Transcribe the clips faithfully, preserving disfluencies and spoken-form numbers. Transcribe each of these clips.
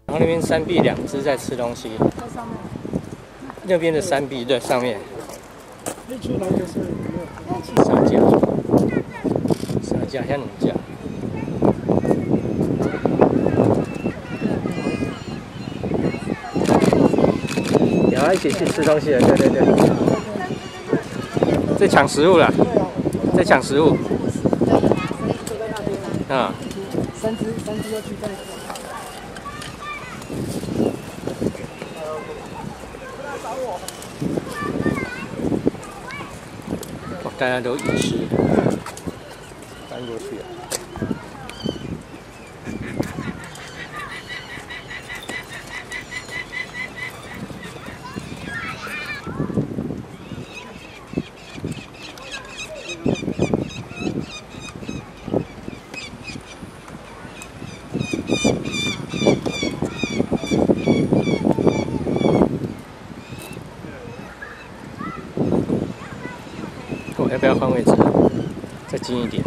然后那边山壁两只在吃东西， 在上面。 那边的山壁对上面。 一出来就是沙架，沙架像你架。然后一起去吃东西了，对对对。在抢食物了，在抢食物。啊。 三只，三只要去带。 大家都遗失，搬过去了。我要不要换位置？再近一点。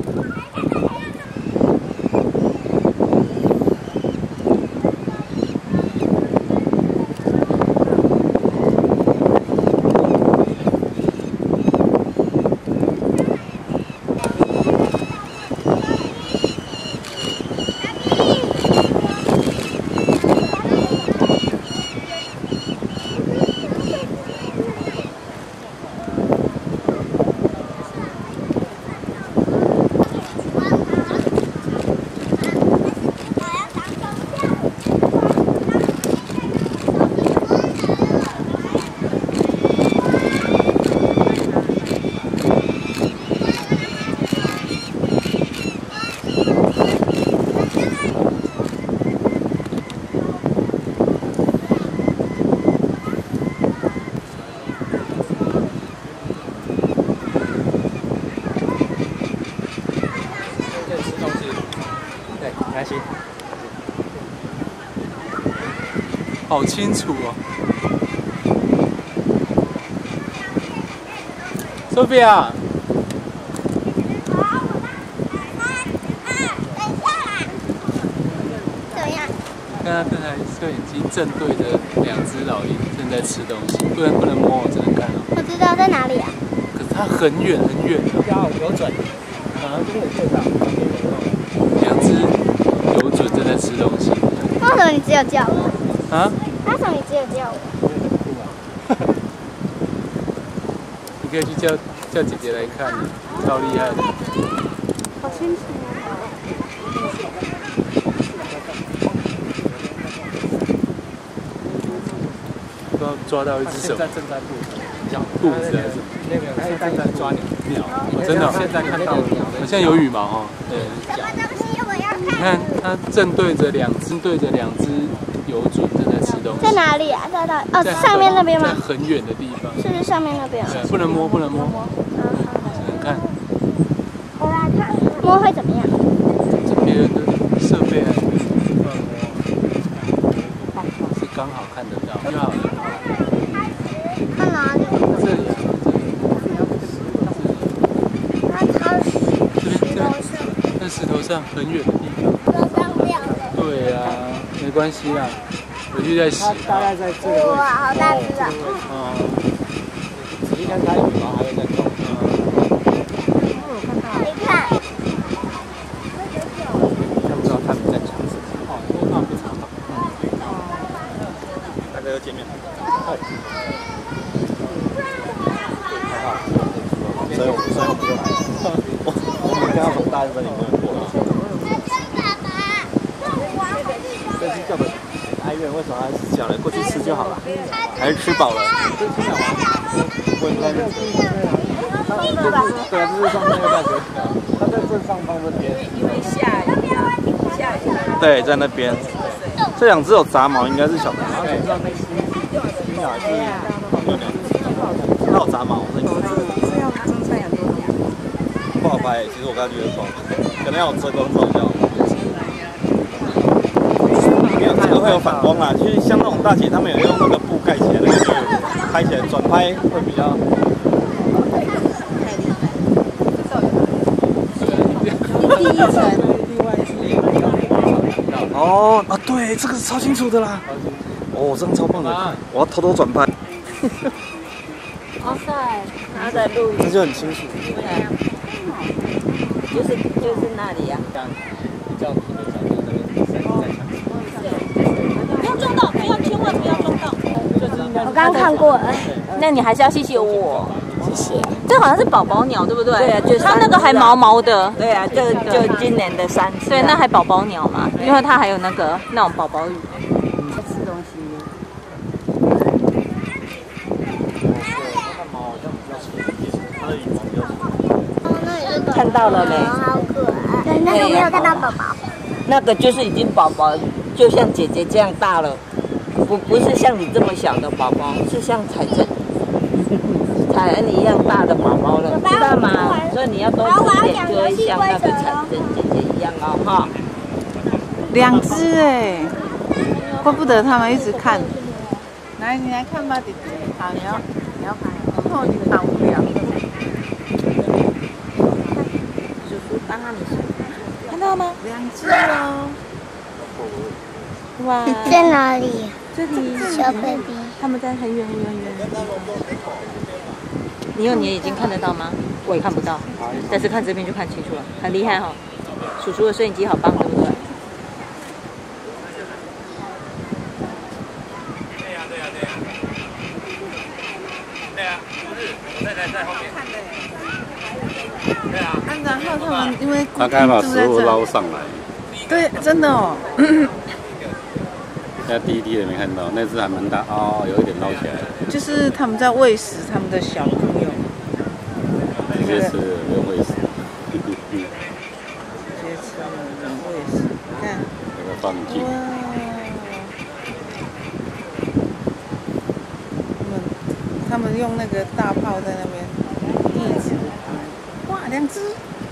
开心， 好清楚哦。Sophia， 怎样？ 看到这台摄影机正对着两只老鹰正在吃东西，不能不能摸，我只能看哦。 我知道在哪里啊？ 可是它很远很远的。 要有准，啊，这个对上， 两只有准正在吃东西。 为什么你只有叫我？ 啊？ 为什么你只有叫我？ 你可以去叫叫姐姐来看，超厉害的。 好清楚不知道抓到一只什么？ 现在正在录， 兔子还是什么？ 那个他正在抓鸟， 鸟，哦真的哦。 现在看到鸟， 好像有羽毛哦。对。 什么东西？我要你看。 看，它正对着两只对着两只游隼正在吃东西。 在哪里啊？在哪？哦， 在上面那边吗？ 在很远的地方。 是不是上面那边？ 对，不能摸，不能摸，只能看。 我来看，摸会怎么样？ 这别人的设备还是是刚好看得到就好了。 看哪里？ 这里， 它它这边这在石头上很远的地方。 都上不了了。 对呀，没关系啦，回去再洗。 大概在这个位置。 哇，好大只啊！ 哦。 仔细看它羽毛还会在动。 你看。 看不到他们在抢什么。哦，因为他们不常跑。大家又见面。所以我们所以我们就来了。我我们刚刚从大日本里面过来。这是叫的哀怨，为什么还是讲了过去吃就好了？还是吃饱了？我应该认识。对吧？对啊，这是上面那个大学，它在正上方那边。因为下雨，下雨。对，在那边。这两只有杂毛，应该是小杂毛。对，那只新鸟还是有两只，它有杂毛，那你这样真菜很多。不好拍，其实我刚刚觉得不好拍，可能要有遮光照比较好。没有，这个会有反光啦。其实像那种大姐，他们有用那个布盖起来，那个就拍起来转拍会比较。第一层，另外是。 哦啊，对，这个超清楚的啦。哦，这样超棒的，我要偷偷转拍。 哇塞，他在录影， 这就很清楚。 对啊，就是就是那里呀、啊。不要撞到，不要，千万不要撞到。 我刚刚看过了。 那你还是要谢谢我。谢谢。这好像是宝宝鸟，对不对？对啊，就是它那个还毛毛的。对啊，这个就今年的三只。对，那还宝宝鸟嘛，因为它还有那个那种宝宝鱼。在吃东西。看到了没？ 好可爱。对，那个没有看到宝宝。 那个就是已经宝宝，就像姐姐这样大了，不不是像你这么小的宝宝，是像彩珍、彩恩一样大的宝宝了，知道吗？所以你要多吃点，就会像那个彩珍姐姐一样哦，哈。 两只哎，怪不得他们一直看。来，你来看吧，弟弟。好，你要你要拍，哦，你好无聊。 叔叔帮他们看到吗？ 两只哦。 哇， 在哪里？ 这里小 baby。 他们在很远很远很远。你用你的眼睛看得到吗？我也看不到，但是看这边就看清楚了，很厉害哈、哦。叔叔的摄影机好棒，对不对？ 对呀对呀对呀。对啊，不是，我太太在后面。对啊。 啊，然后他们因为他刚把食物捞上来。 对，真的哦。 现在第一滴也没看到，那只还蛮大哦，有一点捞起来了。 就是他们在喂食他们的小朋友。 直接吃不用喂食。 直接吃了不用喂食，看。 那个放进。 哇。他们他们用那个大炮在那边一直。哇，两只。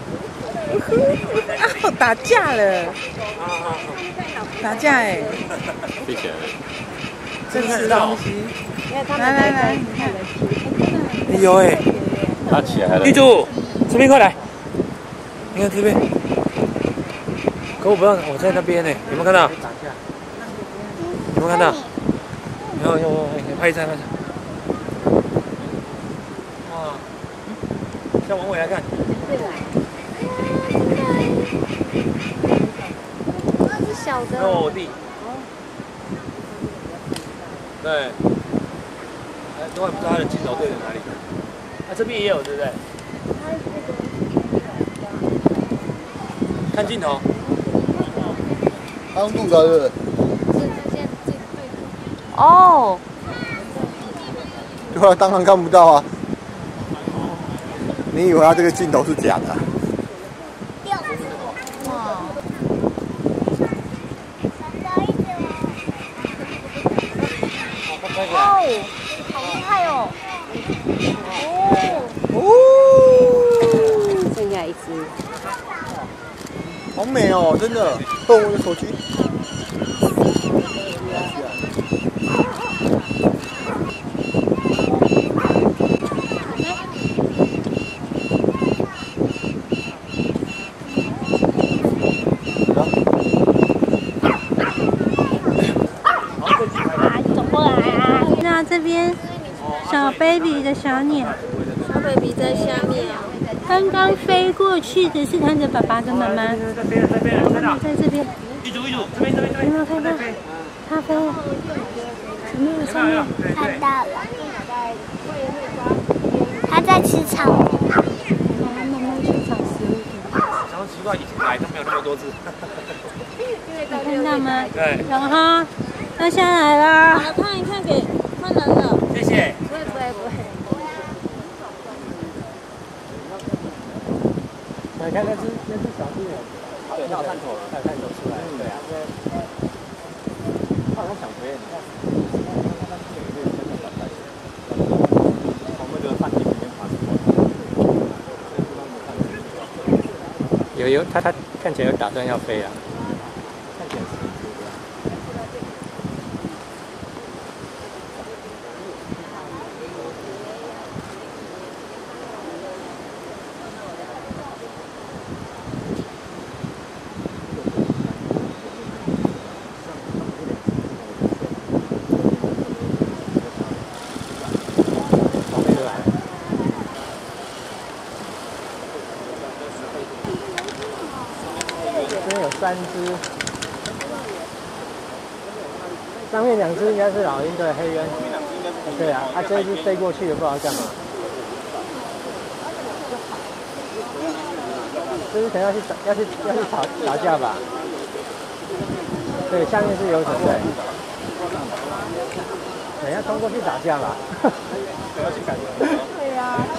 啊！打架了。打架哎、欸！ 飞起来了。 这吃东西。来来来，你看。 哎呦哎！ 它起来了。 玉柱，这边快来！你看这边。可我不让我在那边呢，有没有看到？有没有看到？有有有，拍一张拍一张。哇！再往尾来看。 小的。 那我弟。对。哎，都还不知道他的镜头对着哪里。啊，这边也有，对不对？看镜头。 他用录的，对不对？ 哦。 对啊，当然看不到啊。你以为他这个镜头是假的、啊？ 哦，好厉害哦！哦哦，剩下一只， 好美哦，真的。动我的手机。 这边小 baby 的小鸟， 小 baby 在下面， 刚刚飞过去的是它的爸爸跟妈妈， 这边这边看到， 在这边， 一组一组，这边这边这边， 有没有看到？它飞了，有没有上面？ 看到了，它在吃草。 妈妈去找食物。 然后奇怪，以前来都没有那么多只。 看到吗？ 对。 然后要下来啦。 好了，看一看给看人了。 谢谢。 不会不会不会。 来看那只那只小猪，对，它有探头了，它有探头出来，对啊。它好像想飞，从那个饭店里面爬出来。有有，它它看起来有打算要飞啊。看起来是。 这边有三只，上面两只应该是老鹰，对，黑鸢。对啊，啊，这一只飞过去也不知道干嘛。这只可能要去打，要去要去打打架吧？对，下面是游隼，对。等一下冲过去打架吧。 要去赶人。 对呀、啊。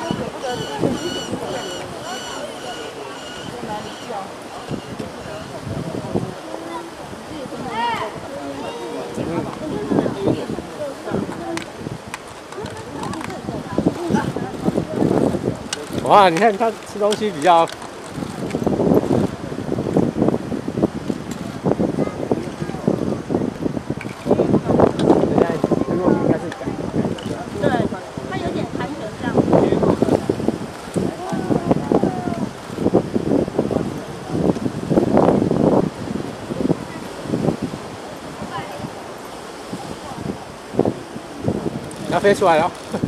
哇，你看它吃东西比较。要飞出来了。